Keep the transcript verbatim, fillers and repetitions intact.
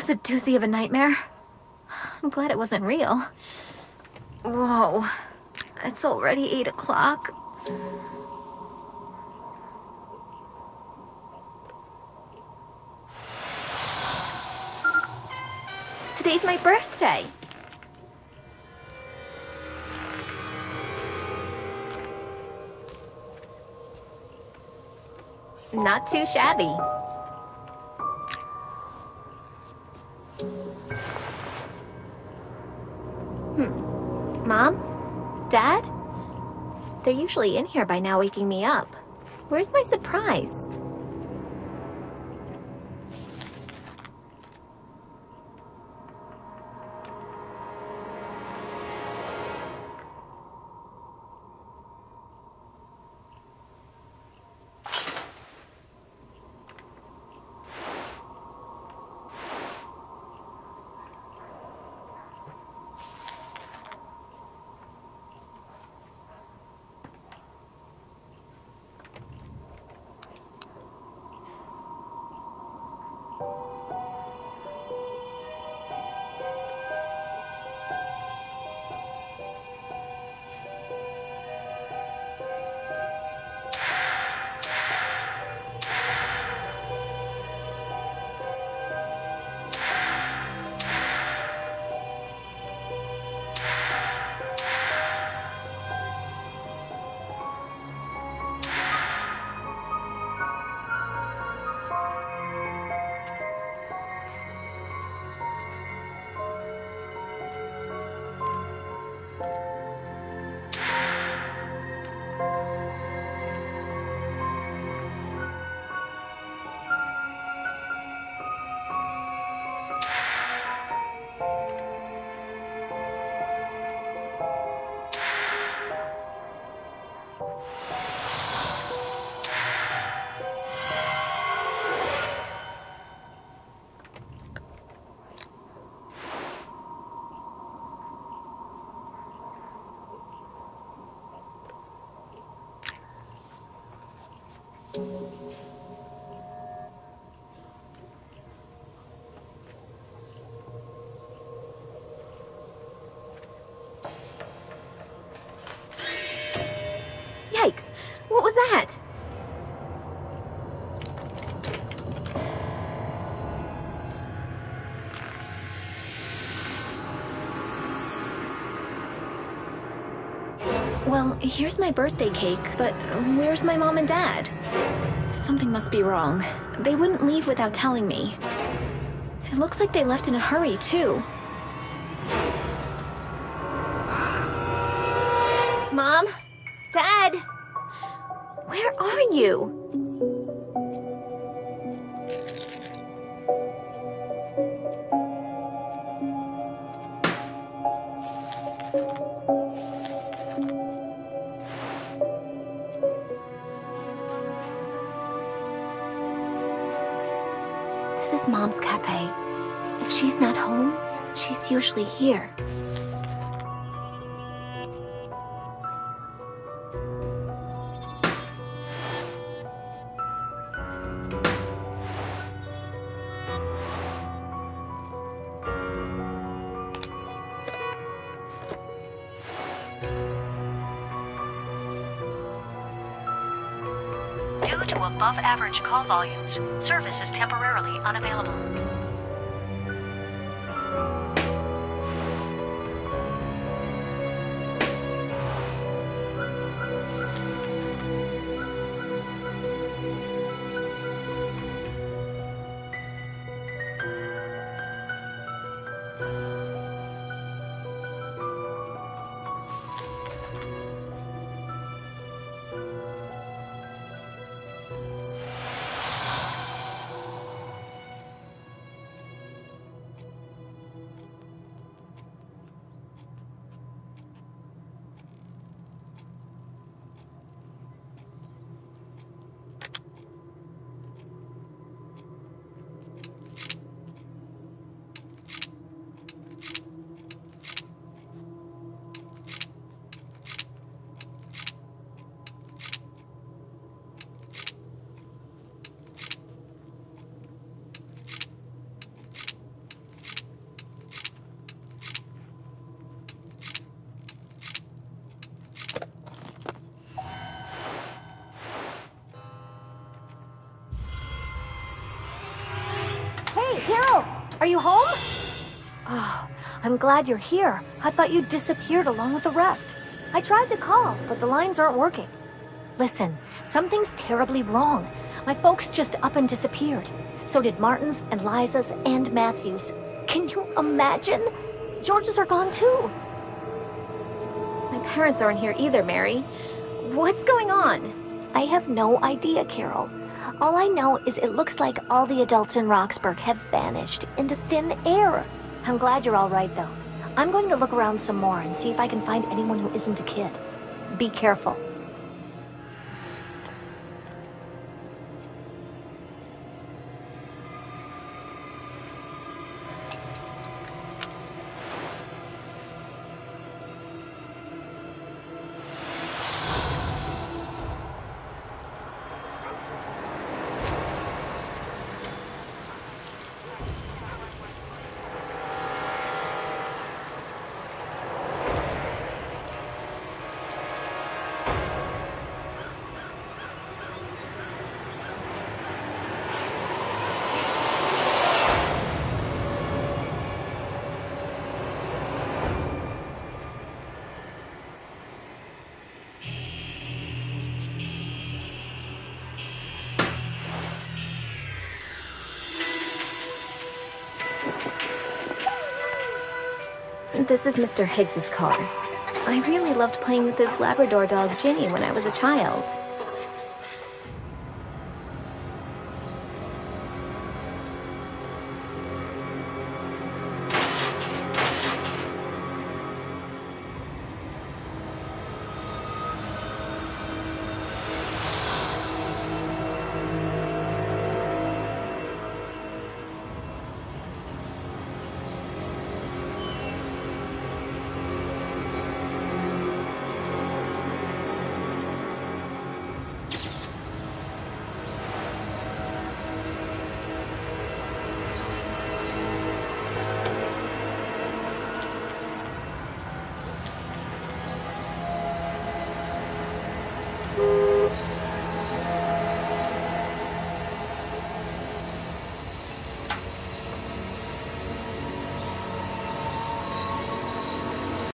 was a doozy of a nightmare. I'm glad it wasn't real. Whoa. It's already eight o'clock. Today's my birthday. Not too shabby. Hmm. Mom? Dad? They're usually in here by now waking me up. Where's my surprise? Yikes! What was that? Well, here's my birthday cake, but where's my mom and dad? Something must be wrong. They wouldn't leave without telling me. It looks like they left in a hurry, too. Mom? Dad? Where are you? This is Mom's cafe. If she's not home, she's usually here. Due to above-average call volumes, service is temporarily unavailable. Are you home? Oh, I'm glad you're here. I thought you disappeared along with the rest. I tried to call, but the lines aren't working. Listen, something's terribly wrong. My folks just up and disappeared. So did Martin's and Liza's and Matthew's. Can you imagine? George's are gone too. My parents aren't here either, Mary. What's going on? I have no idea, Carol. All I know is it looks like all the adults in Roxburgh have vanished into thin air. I'm glad you're all right, though. I'm going to look around some more and see if I can find anyone who isn't a kid. Be careful. This is Mister Higgs's car. I really loved playing with his Labrador dog, Ginny, when I was a child.